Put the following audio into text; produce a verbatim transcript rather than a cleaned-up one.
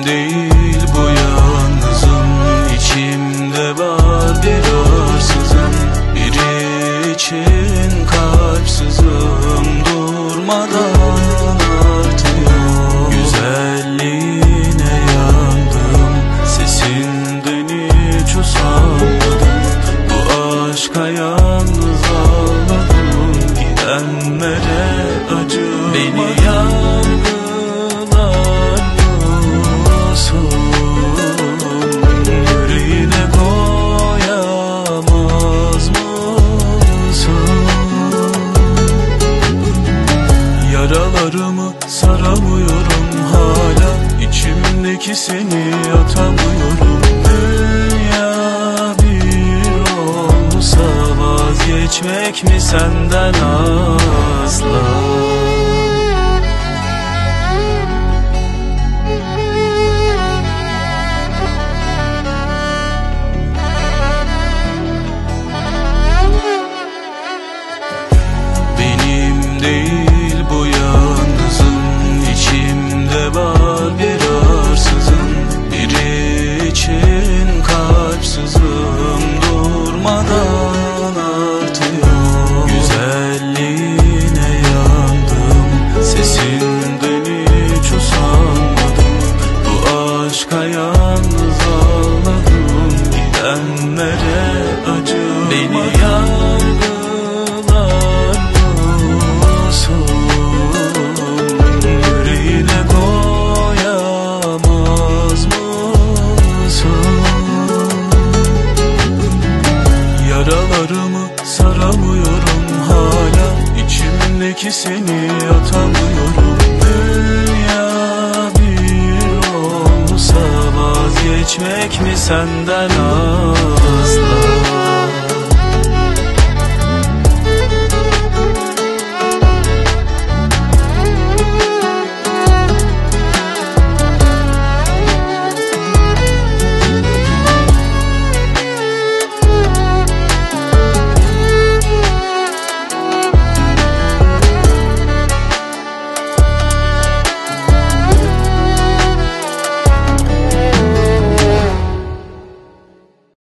değil bu yalnızım, içimde var bir arsızım. Biri için kalpsizim, durmadan artıyor. Güzelliğine yandım, sesinden hiç usanmadım. Bu aşka yalnız ağladım, gidenlere acı. Beni yargılar mısın? Yüreğine koyamaz mısın? Yaralarımı saramıyorum hala, içimdeki seni atamıyorum. Dünya bir olsa vazgeçmek mi senden asla? Benim değil bu yalnızım, içimde var bir arsızım. Biri için kalpsizim, durmadan artıyor. Güzelliğine yandım, sesinden hiç usanmadım. Bu aşka yalnız ağladım, gidenlere acı. Beni yargılar mısın? Yüreğine koyamaz mısın? Yaralarımı saramıyorum hala, içimdeki seni atamıyorum. Dünya bir olsa vazgeçmek mi senden asla?